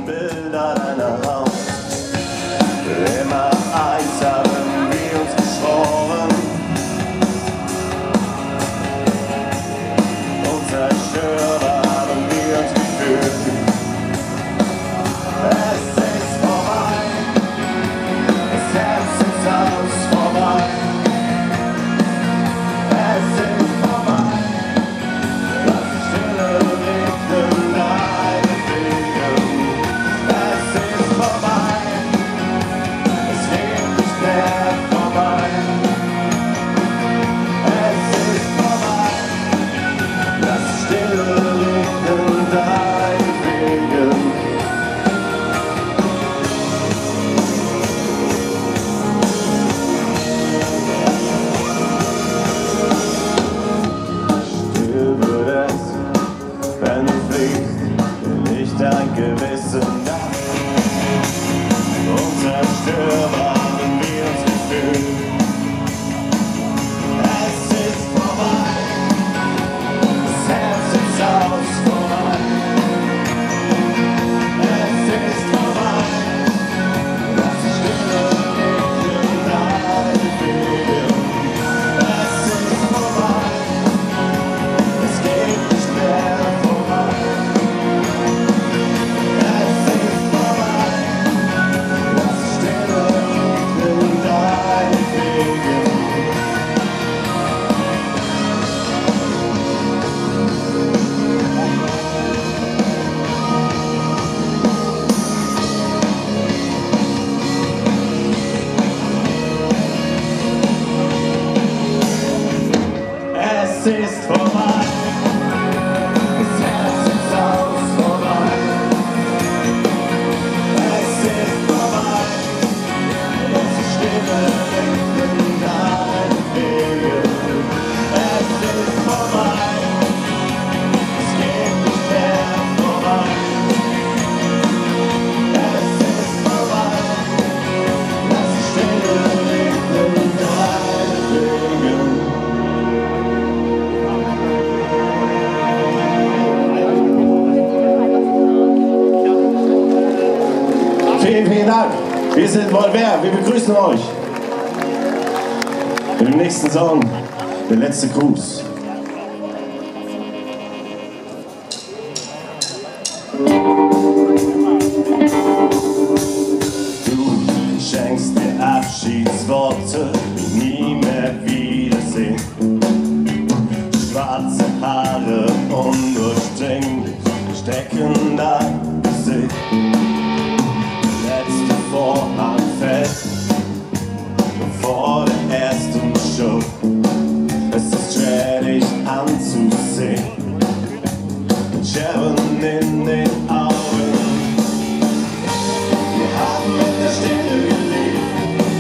Bilder deiner Haut. Immer eins haben wir uns geschworen. Unzerstörbar haben wir uns gefühlt. Es ist vorbei, das Herz ist aus vorbei. Es ist vorbei, lass die Stille regnen deine Wegen. Es ist vorbei, es geht nicht mehr vorbei. Es ist vorbei, lass die Stille regnen deine Wegen. Wenn du fliegst, will ich dein Gewissen nach. Unzerstörbar haben wir uns gefühlt. Es ist vorbei, das Herz ist aus vorbei. Es ist vorbei, lass die Stille regnen deine Wege. Es ist vorbei, es geht nicht mehr vorbei. Es ist vorbei, lass die Stille regnen deine Wege. Es ist vorbei, das Herz ist aus vorbei. Es ist vorbei, lass die Stille regnen deine Wege. Es ist vorbei, es geht nicht mehr vorbei. Es ist vorbei, lass die Stille regnen deine Wege. Vielen, vielen Dank. Wir sind Volver. Wir begrüßen euch. Mit dem nächsten Song, der letzte Gruß. Du schenkst mir Abschiedsworte, nie mehr wiedersehen. Schwarze Haare undurchdringlich stecken dein Gesicht. Letzte Vorhang fällt vor der ersten Show. Es ist schwer, dich anzusehen, mit Scherben in den Augen. Wir haben in der Stille gelebt,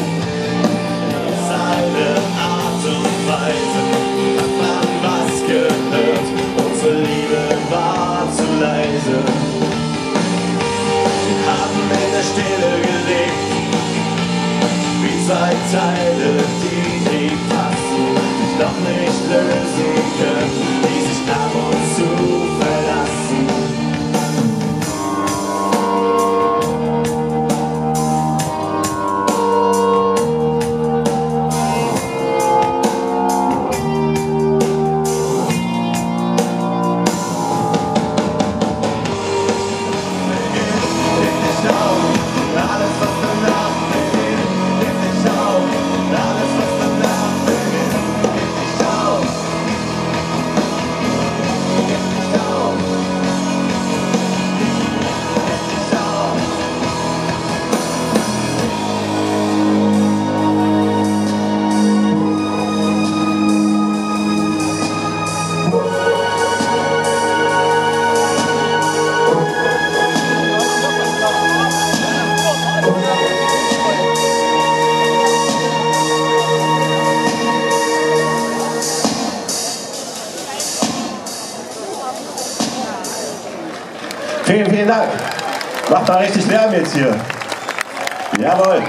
seine Art und Weise hat man was gehört. Unsere Liebe war zu leise. In der Stille gelebt, wie zwei Teile, die nie passen, sich doch nicht lösen können, die sich ab und zu verlassen. Vielen, vielen Dank. Macht mal richtig Lärm jetzt hier. Jawohl.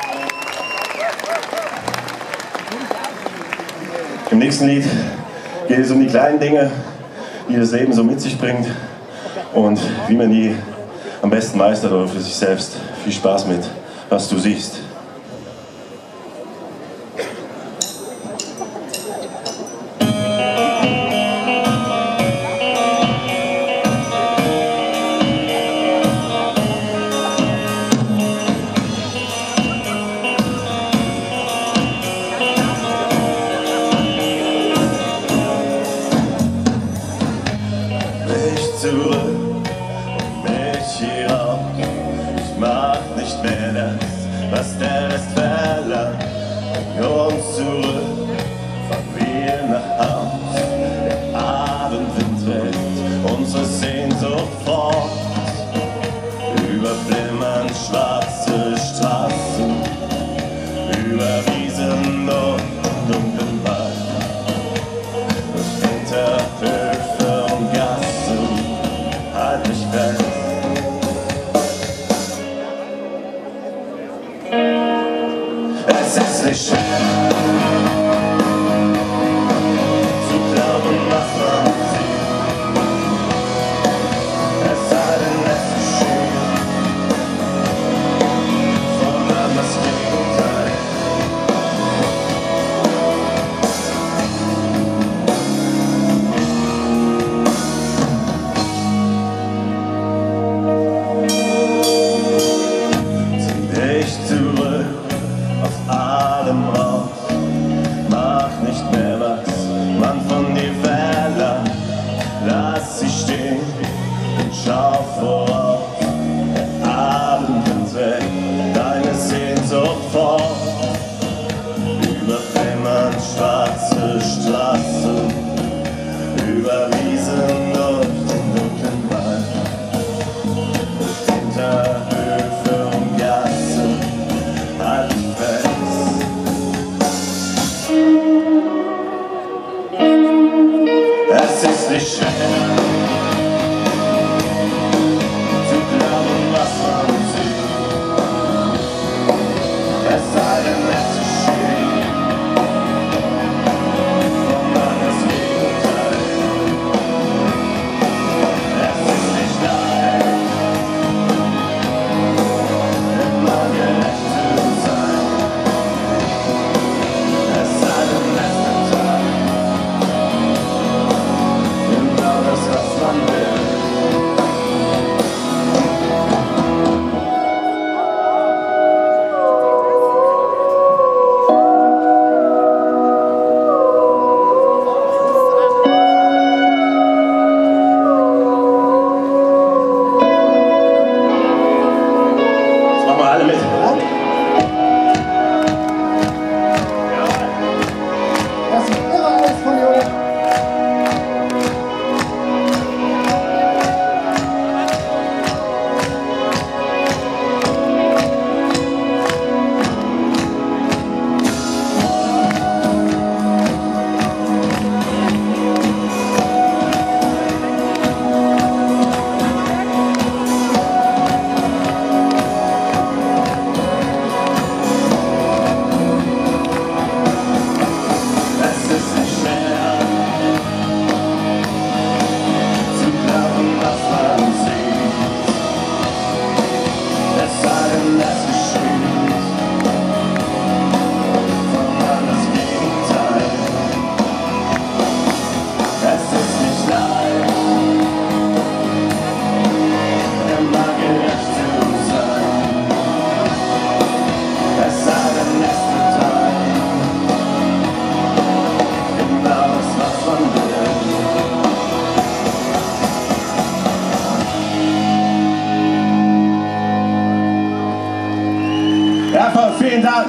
Im nächsten Lied geht es um die kleinen Dinge, die das Leben so mit sich bringt und wie man die Am besten weiß er für sich selbst. Viel Spaß mit, was du siehst. Zurück, mich hier auf. Ich mag nicht mehr das, was der Rest verlangt. Bring uns zurück, fahren wir nach Haus. Der Abendwind trägt unsere Sehnsucht fort. Überflimmern schwarze Straßen, über Wiesen und dunklen Wald. Durch Hinterhöfe und Gassen, halt mich fest. Es ist nicht schwer zu glauben, was man sieht. Es sei denn, es ist schön, sondern das Gegenteil. Zurück aus allem raus, mach nicht mehr, was man von dir verlangt. Lass sie stehen und schau voraus. Der Abend weg, deine Sehnsucht fort. Überflimmern schwarze Straßen, über Wiesen durch den dunklen Wald. Durch Hinterhöfe und Gassen, halt mich fest. Es ist nicht schwer zu glauben, was man sieht. Es sei denn, es ist schön, sondern das Gegenteil. Es ist nicht leicht, immer gerecht zu sein. Es sei denn, es ist Tag, genau das, was man will. Das machen wir alle mit. Das ist irre alles von Jungs. Es ist nicht schwer zu glauben, was man sieht. Es sei denn, es geschieht, sondern das Gegenteil. Es ist nicht leicht, immer gerecht zu sein. Es sei denn, es wird Tag, genau das, was man will. Erfolg, vielen Dank!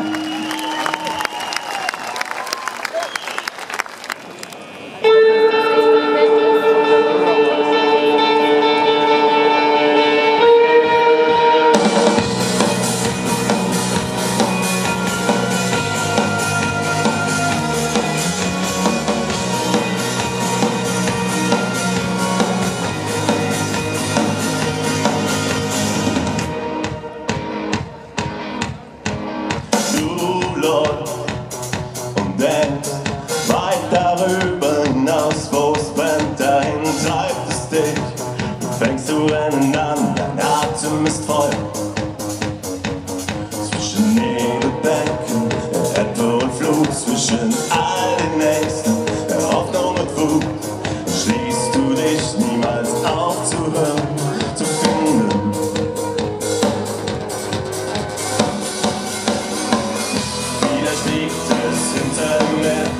Du ist Feuer zwischen Nebelbänken, Ebbe und Flut, zwischen all den Nächsten, der Hoffnung und Wut. Schließt du dich niemals aufzuhören, zu finden. Wieder fliegt es hinter mir.